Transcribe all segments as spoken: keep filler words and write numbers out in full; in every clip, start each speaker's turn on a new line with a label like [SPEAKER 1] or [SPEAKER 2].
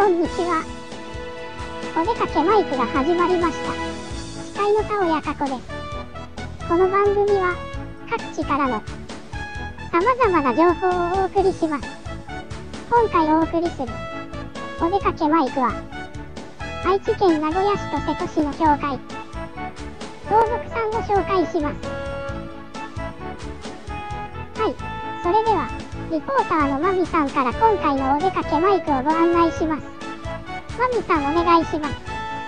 [SPEAKER 1] こんにちは。お出かけマイクが始まりました。司会の田尾やかこです。この番組は各地からの様々な情報をお送りします。今回お送りするお出かけマイクは愛知県名古屋市と瀬戸市の境界、東北さんを紹介します。はい、それではリポーターのまみさんから今回のお出かけマイクをご案内します。まみさんお願いします。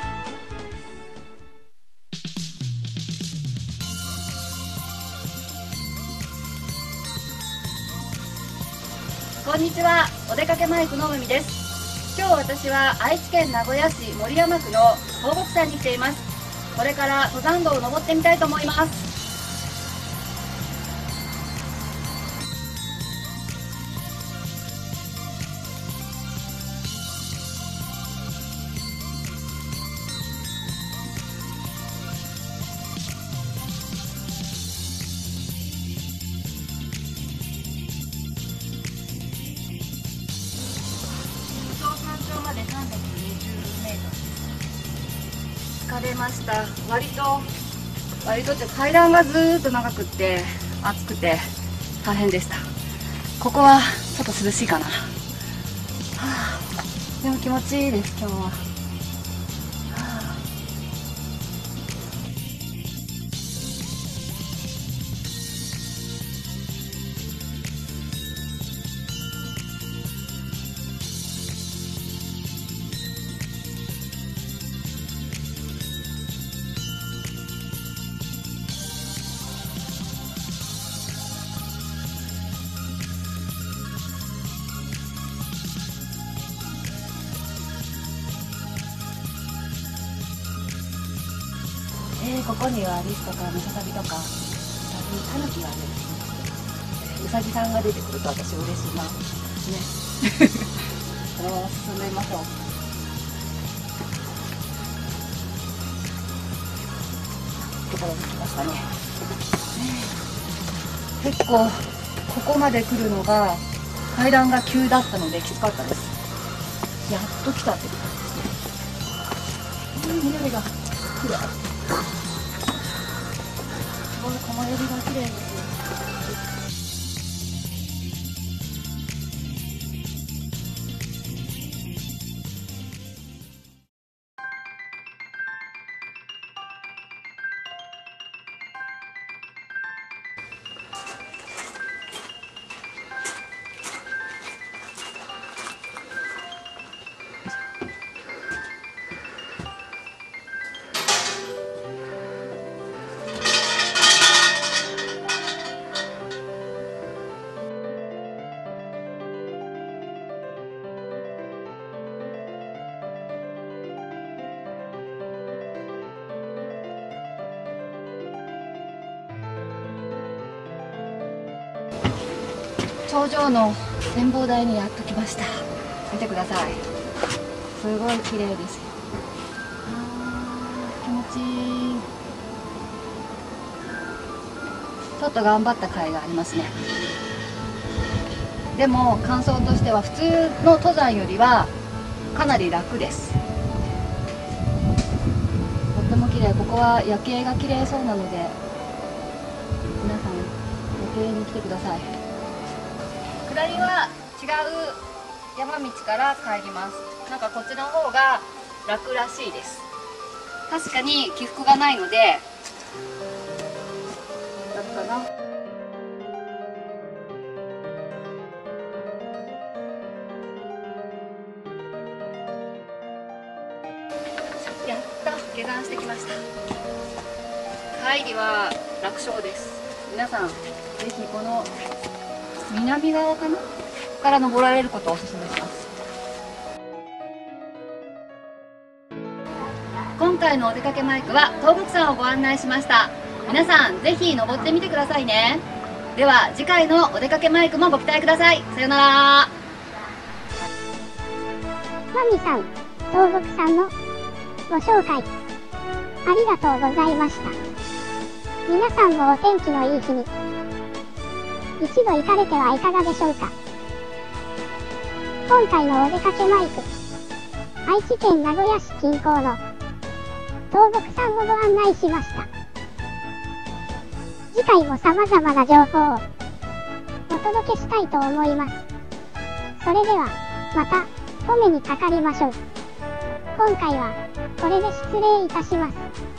[SPEAKER 2] こんにちは、お出かけマイクのまみです。今日私は愛知県名古屋市守山区の東北山に来ています。これから登山道を登ってみたいと思います。までさんびゃくにじゅうメートルです。疲れました。割と割とって階段がずーっと長くって暑くて大変でした。ここはちょっと涼しいかな。はあ、でも気持ちいいです。今日は。はあ、えー、ここにはリスとかムササビとかタヌキが出てきます。ウサギさんが出てくると私嬉しいなね。このまま進んでみましょう。ところに来ましたね。結構ここまで来るのが階段が急だったのできつかったです。やっと来たって感じですね。緑が綺麗。すごい木漏れ日が綺麗ですよ。頂上の展望台にやっと来ました。見てください。すごい綺麗ですよ。あー、気持ちいい。ちょっと頑張った甲斐がありますね。でも感想としては普通の登山よりはかなり楽です。とっても綺麗。ここは夜景が綺麗そうなので皆さん夜景に来てください。下りは違う山道から帰ります。なんかこっちの方が楽らしいです。確かに起伏がないので楽かな。やった下山してきました。帰りは楽勝です。皆さんぜひこの南側かなから登られることをお勧めします。今回のお出かけマイクは東北山をご案内しました。皆さんぜひ登ってみてくださいね。では次回のお出かけマイクもご期待ください。さよなら。
[SPEAKER 1] まみさん、東北山のご紹介ありがとうございました。皆さんもお天気のいい日に一度行かれてはいかがでしょうか。今回のお出かけマイク、 愛知県名古屋市近郊の東北産をご案内しました。次回も様々な情報をお届けしたいと思います。それでは、また、お目にかかりましょう。今回は、これで失礼いたします。